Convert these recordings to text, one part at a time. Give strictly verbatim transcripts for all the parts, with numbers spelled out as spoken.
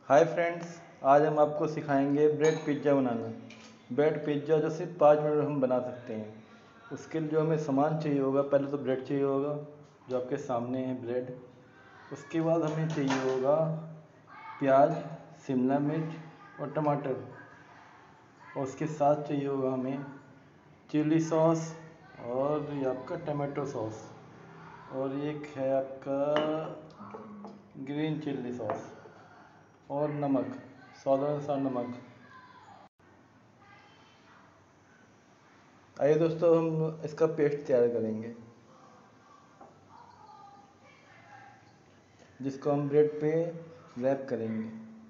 Hi friends, आज हम आपको सिखाएंगे ब्रेड पिज़्ज़ा बनाना। ब्रेड पिज़्ज़ा जो सिर्फ पाँच मिनट में हम बना सकते हैं। उसके लिए जो हमें सामान चाहिए होगा, पहले तो ब्रेड चाहिए होगा जो आपके सामने है ब्रेड। उसके बाद हमें चाहिए होगा प्याज, शिमला मिर्च और टमाटर। और उसके साथ चाहिए होगा हमें चिली सॉस और ये आपका टमाटो सॉस, और एक है आपका ग्रीन चिल्ली सॉस और नमक, स्वाद अनुसार नमक। आइए दोस्तों, हम इसका पेस्ट तैयार करेंगे जिसको हम ब्रेड पे रैप करेंगे।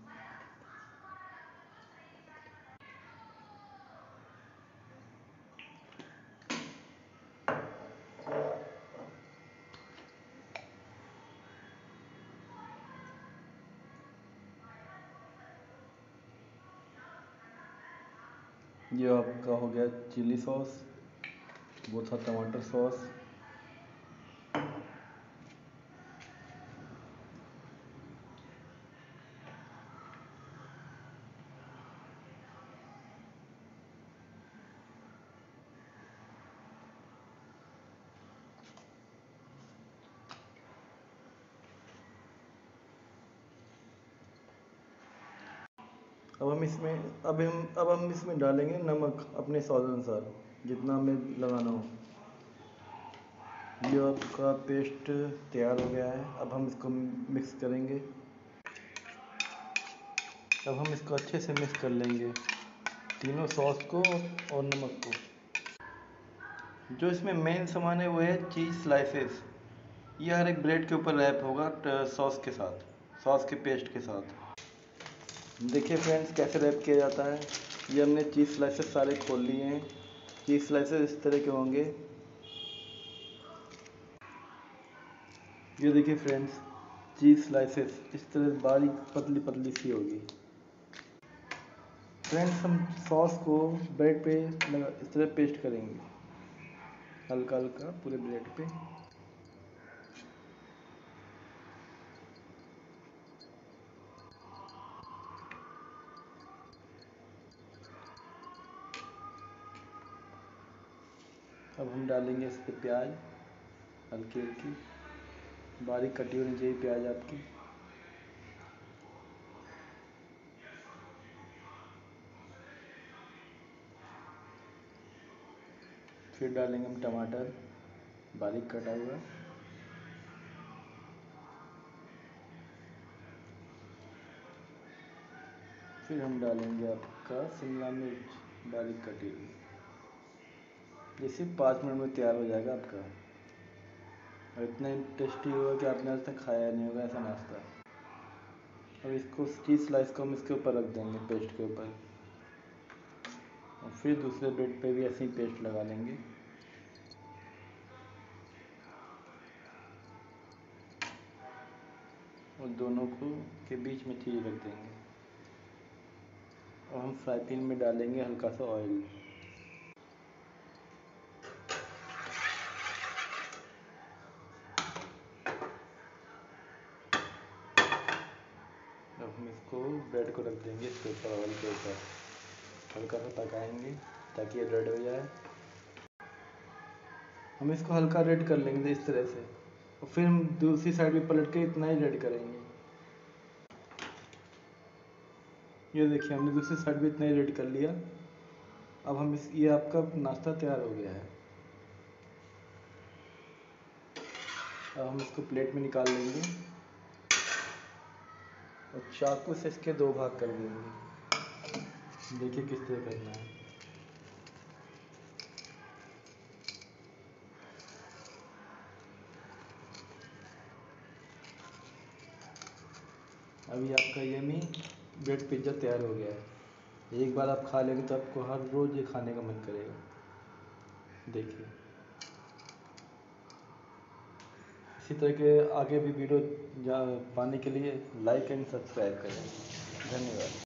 ये आपका हो गया चिली सॉस, वो था टमाटर सॉस, अब हम इसमें अब हम अब हम इसमें डालेंगे नमक अपने स्वाद अनुसार, जितना हमें लगाना हो। ये आपका पेस्ट तैयार हो गया है। अब हम इसको मिक्स करेंगे। अब हम इसको अच्छे से मिक्स कर लेंगे, तीनों सॉस को और नमक को। जो इसमें मेन सामान है वो है चीज़ स्लाइसेस। ये हर एक ब्रेड के ऊपर रैप होगा सॉस के साथ, सॉस के पेस्ट के साथ। देखिए फ्रेंड्स, कैसे रैप किया जाता है। ये हमने चीज़ स्लाइसेस सारे खोल लिए हैं। चीज़ स्लाइसेस इस तरह के होंगे। ये देखिए फ्रेंड्स, चीज़ स्लाइसेस इस तरह बारीक पतली पतली सी होगी। फ्रेंड्स, हम सॉस को ब्रेड पे लगा इस तरह पेस्ट करेंगे, हल्का हल्का पूरे ब्रेड पे। अब हम डालेंगे इस पर प्याज, हल्की हल्की बारीक कटी होनी चाहिए प्याज आपकी। फिर डालेंगे हम टमाटर बारीक कटा हुआ। फिर हम डालेंगे आपका शिमला मिर्च बारीक कटी हुई। ये सिर्फ पाँच मिनट में तैयार हो जाएगा आपका, और इतना टेस्टी होगा कि आपने आज तक खाया नहीं होगा ऐसा नाश्ता। अब इसको चीज़ स्लाइस को हम इसके ऊपर रख देंगे, पेस्ट के ऊपर, और फिर दूसरे ब्रेड पे भी ऐसे ही पेस्ट लगा लेंगे। और दोनों को के बीच में चीज़ रख देंगे। और हम फ्राई पैन में डालेंगे हल्का सा ऑयल। अब हम इसको ब्रेड को रख देंगे इसके ऊपर, ऑयल के ऊपर हल्का सा पकाएंगे ताकि ये रेड हो जाए। हम इसको हल्का रेड कर लेंगे इस तरह से, और फिर हम दूसरी साइड भी पलट के इतना ही रेड करेंगे। ये देखिए, हमने दूसरी साइड भी इतना ही रेड कर लिया। अब हम इस ये आपका नाश्ता तैयार हो गया है। अब हम इसको प्लेट में निकाल लेंगे और चाकू से इसके दो भाग कर देंगे। देखिए किस तरह करना है। अभी आपका यमी ब्रेड पिज़्ज़ा तैयार हो गया है। एक बार आप खा लेंगे तो आपको हर रोज़ ये खाने का मन करेगा। देखिए, इसी तरह के आगे भी वीडियो पाने के लिए लाइक एंड सब्सक्राइब करें। धन्यवाद।